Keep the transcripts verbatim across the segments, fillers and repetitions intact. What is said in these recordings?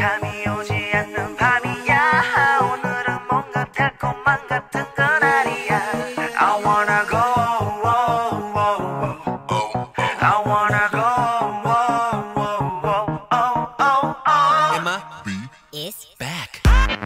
잠이 오지 않는 밤이야. 오늘은 뭔가 달콤한 같은 그날이야. I wanna go, oh, oh, oh. I wanna go, oh, oh, oh, oh, oh. M I B is back.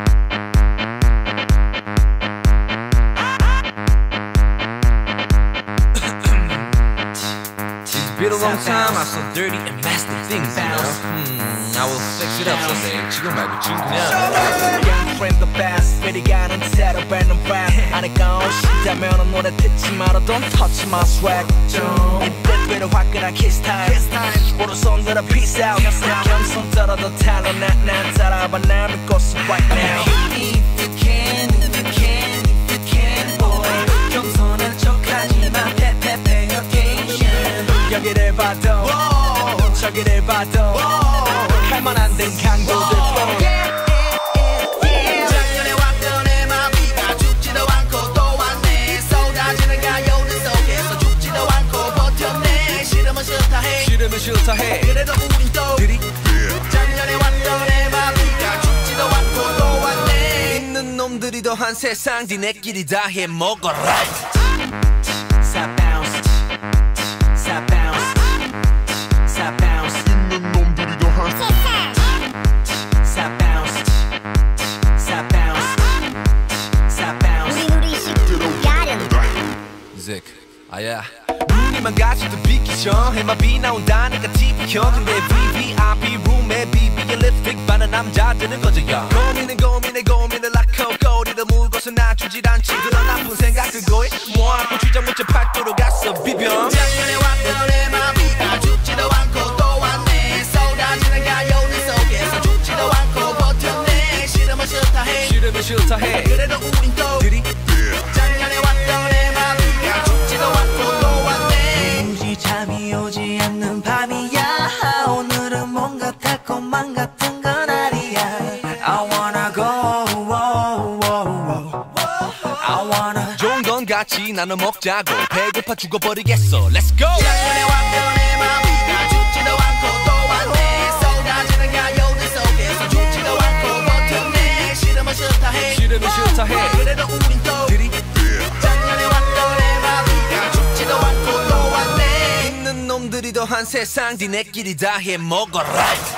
It's been a long time. I saw dirty and nasty things, you know. Hmm, I will fix it up someday. 지금 말고 지금 그냥. Young friend the best. 베리 가는 채로 뱉는 rap. 아내가 오시다면 노래 듣지 마라. Don't touch my swag. 이때부터 화끈한 kiss time. 오른손 들어 peace out. 겸손 떨어도 탈로 난 따라봐 날 믿고서 right now. If you can, if you can, if you can, boy. 겸손한 척하지 마. 페페페 occasion. 여기를 봐도 저기를 봐도 할만한 된 강도들 작년에 왔던 엠아이비가 죽지도 않고 또 왔네. 쏟아지는 가요들 속에서 죽지도 않고 버텼네. 싫으면 싫다 해 싫으면 싫다 해 그래도 우린 또 들이 작년에 왔던 엠아이비가 죽지도 않고 또 왔네. 있는 놈들이 더한 세상 니네끼리 다 해먹어라. Side bounce Side bounce Side bounce 있는 놈들이 더한 Side bounce Side bounce Side bounce 우리 우리 식구로 가름 Zick, 아야. 눈이만 가지도 비키죠. 엠아이비 나온다니까 티비 켜. 근데 브이브이아이피 룸에 비비의 립스틱 바른 남자들은 거저야. 고민은 고민에 고민을 낳고 꼬리를 물고서 놔주질 않지. 그런 나쁜 생각들 고에 모아놓고 주장 못해 팔도로 갔어 비벼. 작년에 왔던 엠아이비가 죽지도 않고 또 왔네. 쏟아지는 가요들 속에서 죽지도 않고 버텼네. 싫으면 싫다 해 싫으면 싫다 해 그래도 우린 또 들이 작년에 왔던 엠아이비가 죽지도 않고 또 왔네. 도무지 잠이 오지 않는 밤이야. 오늘은 뭔가 달콤한 같은 그날이야. I wanna go, oh, oh, oh. I wanna. 좋은 건 같이 나눠 먹자고. 배고파 죽어버리겠어 Let's go. 작년에 왔던 엠아이비가 죽지도 않고 또 왔네. 쏟아지는 가요들 속에서 죽지도 않고 버텼네. 싫으면 싫다 해 싫으면 싫다 해 그래도 우린 또 들이 작년에 왔던 엠아이비가 죽지도 않고 또 왔네. 있는 놈들이 더한 세상 니네끼리 다 해먹어라.